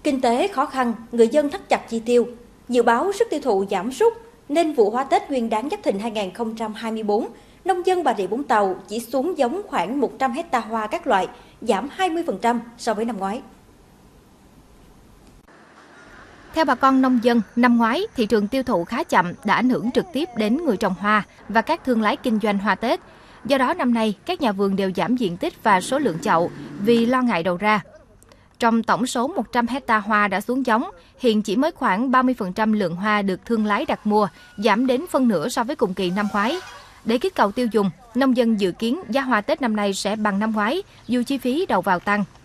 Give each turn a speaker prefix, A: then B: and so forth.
A: Kinh tế khó khăn, người dân thắt chặt chi tiêu. Dự báo sức tiêu thụ giảm sút nên vụ hoa Tết Nguyên đán Giáp Thìn 2024, nông dân Bà Rịa Vũng Tàu chỉ xuống giống khoảng 100 hectare hoa các loại, giảm 20% so với năm ngoái.
B: Theo bà con nông dân, năm ngoái thị trường tiêu thụ khá chậm đã ảnh hưởng trực tiếp đến người trồng hoa và các thương lái kinh doanh hoa Tết. Do đó năm nay, các nhà vườn đều giảm diện tích và số lượng chậu vì lo ngại đầu ra. Trong tổng số 100 hectare hoa đã xuống giống, hiện chỉ mới khoảng 30% lượng hoa được thương lái đặt mua, giảm đến phân nửa so với cùng kỳ năm ngoái. Để kích cầu tiêu dùng, nông dân dự kiến giá hoa Tết năm nay sẽ bằng năm ngoái, dù chi phí đầu vào tăng.